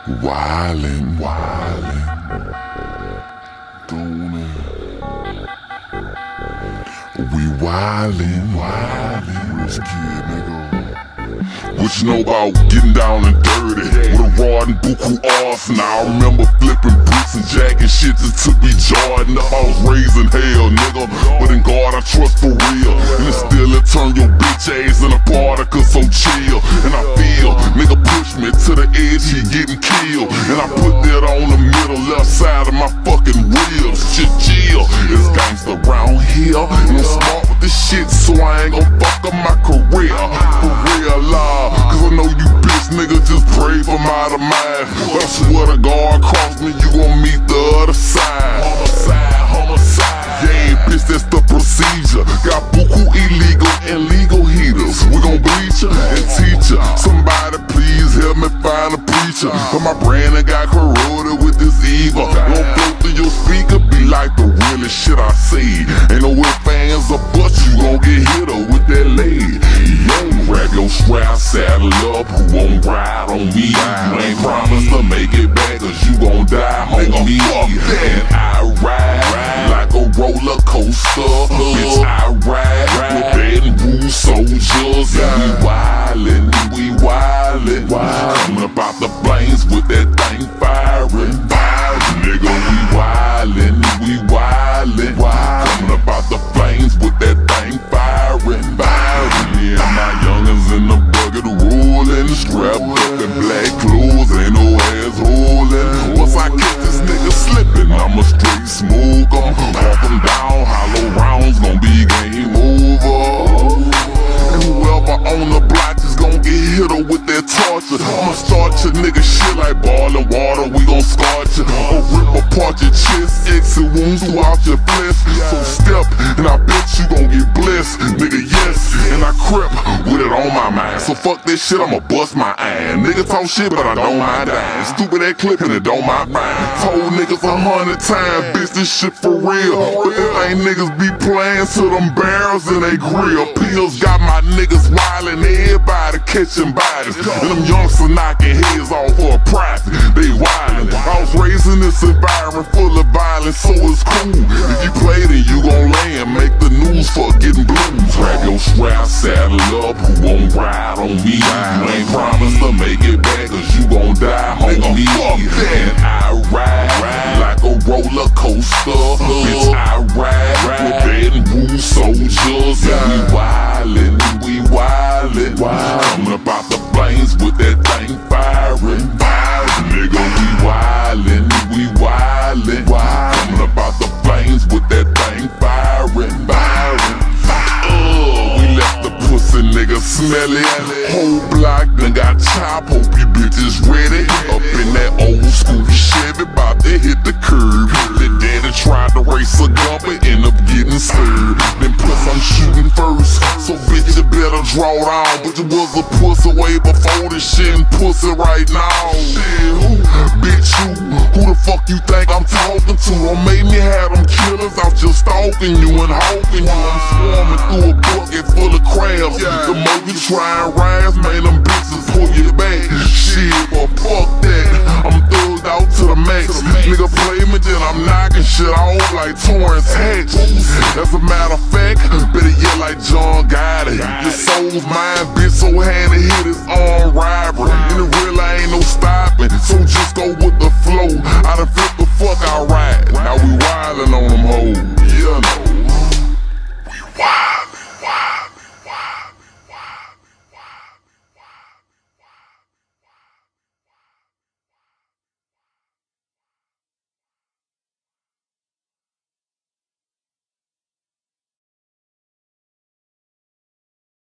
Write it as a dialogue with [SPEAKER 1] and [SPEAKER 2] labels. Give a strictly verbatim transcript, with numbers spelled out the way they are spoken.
[SPEAKER 1] Wildin', wildin', doing it. We wildin', wildin', rich kid, nigga. What you know about getting down and dirty with a rod and buku arsenal? I remember flipping bricks and jacking shit that took me Jordan up. I was raising hell, nigga, but in God I trust for real. And still it turn your bitch ass in a particle so chill. And I feel, nigga push me to the edge, he getting killed. And I put that on the middle left side of my fucking wheels. Shit chill, it's gangsta round here. And I'm smart with this shit, so I ain't gon' fuck up my career. For real, love. Cause I know you bitch niggas just pray for my demise. But I swear to God, cross me, you gon' meet the other side. Homicide, homicide. Yeah, bitch, that's the procedure. Got buku illegal and legal heaters. We gon' bleach ya and teach ya. Somebody please help me find a preacher. Cause my brain done got corroded with this evil. Won't flow through your speaker, be like the realest shit I see. Ain't no if fans or buts, you gon' get hit up with that lead. Grab your strap, saddle up, who won't ride on me? You ain't promised to make it back, cause you gon' die, homie. And I ride like a roller coaster. Bitch, I ride with Baton Rouge soldiers. And we wildin', we wildin'. Coming up out the flames with that thing firing. Nigga, we wildin', we wildin'. Coming up out the flames with that thing firing. Yeah, my youngins in the bucket rollin', strapped up in black clothes, ain't no ass holdin'. Once I catch this nigga slippin', I'ma straight smoke 'em, walk 'em down, hollow rounds, gon' be game over. And whoever on the block is gon' get hit up with that torture. I'ma start your nigga shit like boiling water, we gon' scorch you. Or rip apart your chest, exit wounds throughout your flesh. So step, and I bet you gon' get blessed, nigga, yes. And I crip with it on my mind. So fuck this shit, I'ma bust my iron. Nigga talk shit, but I don't mind dying. Stupid that clip and it don't mind fine. Told niggas a hundred times, bitch, this shit for real. But this ain't niggas be playing to them barrels in they grill. Pills got my niggas wildin', everybody catching bodies. And them youngsters knocking heads off for a profit. They wildin'. I was raised in this environment full of violence, so it's cool. If you play then you gon' land, make the news for getting blues. Grab your strap, saddle up, who won't ride on me? You ain't promised to make it back, cause you gon' die, homie. And I ride like a roller coaster. Bitch, I ride with Baton Rouge soldiers. And we wildin', we wildin'. Coming up out the flames with that thing firing. Nigga, we wildin', we wildin'. Coming up out the flames with that thing firing. Uh, we left the pussy nigga smelly. Whole block done got chopped, hope you bitches ready. Up in that old school Chevy, bout to hit the curb. The daddy tried to race a gun, but end up getting scared. Then plus I'm shooting first, so bitch you better draw down. But you was a pussy way before this shit and pussy right now. Shit, who? Bitch you, who the fuck you think I'm talking to? Don't make me have them killers out just stalking you and hawking you. I'm swarming through a bucket full of crabs. The more you try and rise, man, them bitches pull you back.